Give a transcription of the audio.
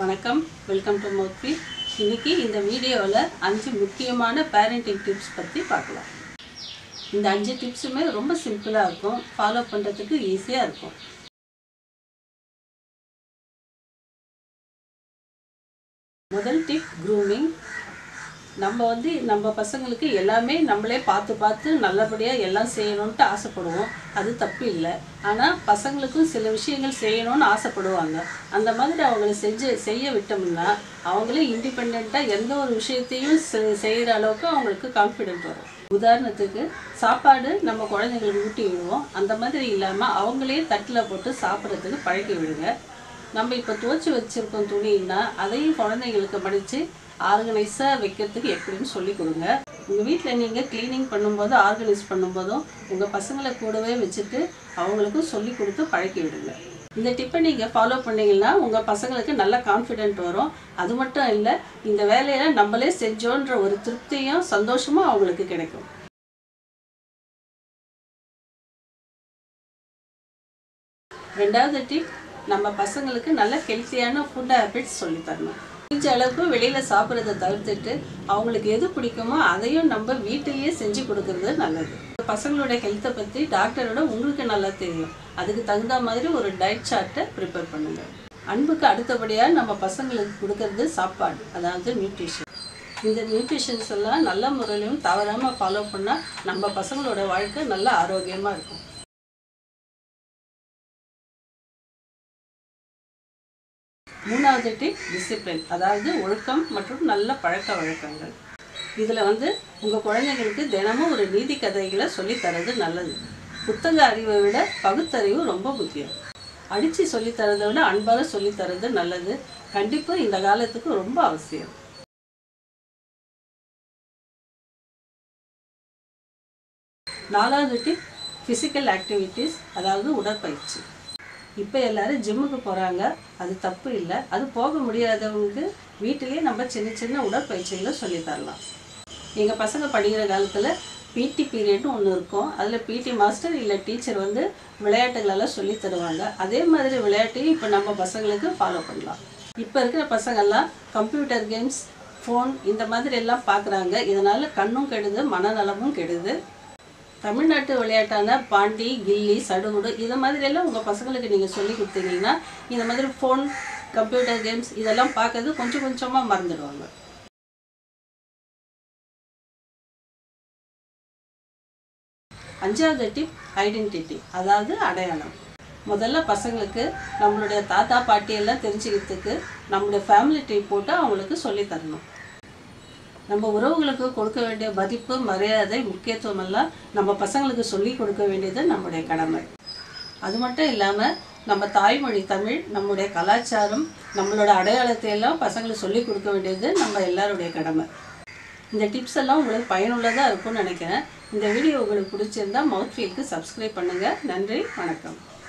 வணக்கம், welcome to Mouthfeel. இன்னைக்கு இந்த வீடியோவில் 5 முக்கியமான பேரண்டிங் டிப்ஸ் பற்றி பார்க்கலாம். இந்த 5 டிப்ஸுமே ரொம்ப சிம்பிளாக இருக்கும், ஃபாலோ பண்ணுறதுக்கு ஈஸியாக இருக்கும். முதல் டிப் க்ரூமிங். நம்ம பசங்களுக்கு எல்லாமே நம்மளே பார்த்து நல்லபடியாக எல்லாம் செய்யணும்ட்டு ஆசைப்படுவோம். அது தப்பு இல்லை. ஆனால் பசங்களுக்கும் சில விஷயங்கள் செய்யணும்னு ஆசைப்படுவாங்க. அந்த மாதிரி அவங்கள செய்ய விட்டோம்னா அவங்களே இண்டிபெண்ட்டாக எந்த ஒரு விஷயத்தையும் செய்கிற அளவுக்கு அவங்களுக்கு கான்ஃபிடென்ட் வரும். உதாரணத்துக்கு சாப்பாடு நம்ம குழந்தைங்களுக்கு ஊட்டி விடுவோம். அந்த மாதிரி இல்லாமல் அவங்களே தட்டில் போட்டு சாப்பிட்றதுக்கு பழக்கி விடுங்க. நம்ம இப்போ துவச்சி வச்சுருக்கோம் துணின்னா அதையும் குழந்தைங்களுக்கு மடித்து ஆர்கனைஸாக வைக்கிறதுக்கு எப்படின்னு சொல்லி கொடுங்க. உங்கள் வீட்டில் நீங்கள் க்ளீனிங் பண்ணும்போது ஆர்கனைஸ் பண்ணும்போதும் உங்கள் பசங்களை கூடவே வச்சுட்டு அவங்களுக்கும் சொல்லி கொடுத்து பழக்கி விடுங்க. இந்த டிப்பை நீங்கள் ஃபாலோ பண்ணிங்கன்னா உங்கள் பசங்களுக்கு நல்ல கான்ஃபிடென்ட் வரும். அது மட்டும் இல்லை, இந்த வேலையில் நம்மளே செஞ்சோன்ற ஒரு திருப்தியும் சந்தோஷமும் அவங்களுக்கு கிடைக்கும். ரெண்டாவது டிப், நம்ம பசங்களுக்கு நல்ல ஹெல்த்தியான ஃபுட் ஹேபிட்ஸ் சொல்லித்தரணும். முடிஞ்ச அளவுக்கு வெளியில் சாப்பிட்றத தவிர்த்துட்டு அவங்களுக்கு எது பிடிக்குமோ அதையும் நம்ம வீட்டிலேயே செஞ்சு கொடுக்கறது நல்லது. பசங்களோட ஹெல்த்தை பற்றி டாக்டரோட உங்களுக்கு நல்லா தெரியும். அதுக்கு தகுந்த மாதிரி ஒரு டயட் சார்ட்டை ப்ரிப்பேர் பண்ணுங்கள். அன்புக்கு அடுத்தபடியாக நம்ம பசங்களுக்கு கொடுக்கறது சாப்பாடு, அதாவது நியூட்ரிஷன். இந்த நியூட்ரிஷன்ஸ் எல்லாம் நல்ல முறையிலும் தவறாமல் ஃபாலோ பண்ணால் நம்ம பசங்களோட வாழ்க்கை நல்ல ஆரோக்கியமாக இருக்கும். மூணாவது டிப் டிசிப்ளின், அதாவது ஒழுக்கம் மற்றும் நல்ல பழக்க வழக்கங்கள். இதில் உங்கள் குழந்தைங்களுக்கு தினமும் ஒரு நீதி கதைகளை சொல்லித்தரது நல்லது. புத்தக அறிவை விட பகுத்தறிவு ரொம்ப முக்கியம். அடித்து சொல்லித்தரதை விட அன்பாக சொல்லித்தரது நல்லது. கண்டிப்பாக இந்த காலத்துக்கு ரொம்ப அவசியம். நாலாவது டிப் ஃபிசிக்கல் ஆக்டிவிட்டீஸ், அதாவது உடற்பயிற்சி. இப்போ எல்லோரும் ஜிம்முக்கு போகிறாங்க, அது தப்பு இல்லை. அது போக முடியாதவங்களுக்கு வீட்டிலேயே நம்ம சின்ன உடற்பயிற்சிகளை சொல்லித்தரலாம். எங்கள் பசங்க படிக்கிற காலத்தில் பிடி பீரியட்னு ஒன்று இருக்கும். அதில் பிடி மாஸ்டர் இல்லை டீச்சர் விளையாட்டுகளெல்லாம் சொல்லி தருவாங்க. அதே மாதிரி விளையாட்டையும் இப்போ நம்ம பசங்களுக்கு ஃபாலோ பண்ணலாம். இப்போ இருக்கிற பசங்கள்லாம் கம்ப்யூட்டர் கேம்ஸ், ஃபோன் இந்த மாதிரி எல்லாம் பார்க்குறாங்க. இதனால் கண்ணும் கெடுது, மனநலமும் கெடுது. தமிழ்நாட்டு விளையாட்டான பாண்டி, கில்லி, சடுகுடு இதை மாதிரியெல்லாம் உங்கள் பசங்களுக்கு நீங்கள் சொல்லி கொடுத்தீங்கன்னா இந்த மாதிரி ஃபோன், கம்ப்யூட்டர் கேம்ஸ் இதெல்லாம் பார்க்கறது கொஞ்சமாக மறந்துடுவாங்க. அஞ்சாவது டிப் ஐடென்டிட்டி, அதாவது அடையாளம். முதல்ல பசங்களுக்கு நம்மளுடைய தாத்தா பாட்டியெல்லாம் தெரிஞ்சுக்கிறதுக்கு நம்மளுடைய ஃபேமிலி ட்ரீ போட்டு அவங்களுக்கு சொல்லித்தரணும். நம்ம உறவுகளுக்கு கொடுக்க வேண்டிய மதிப்பு, மரியாதை, முக்கியத்துவம் எல்லாம் நம்ம பசங்களுக்கு சொல்லி கொடுக்க வேண்டியது நம்முடைய கடமை. அது மட்டும் இல்லாமல் நம்ம தாய்மொழி தமிழ், நம்முடைய கலாச்சாரம், நம்மளோட அடையாளத்தை எல்லாம் பசங்களுக்கு சொல்லி கொடுக்க வேண்டியது நம்ம எல்லாருடைய கடமை. இந்த டிப்ஸ் எல்லாம் உங்களுக்கு பயனுள்ளதாக இருக்கும்னு நினைக்கிறேன். இந்த வீடியோ உங்களுக்கு பிடிச்சிருந்தா மவுத்ஃபீலுக்கு சப்ஸ்கிரைப் பண்ணுங்கள். நன்றி, வணக்கம்.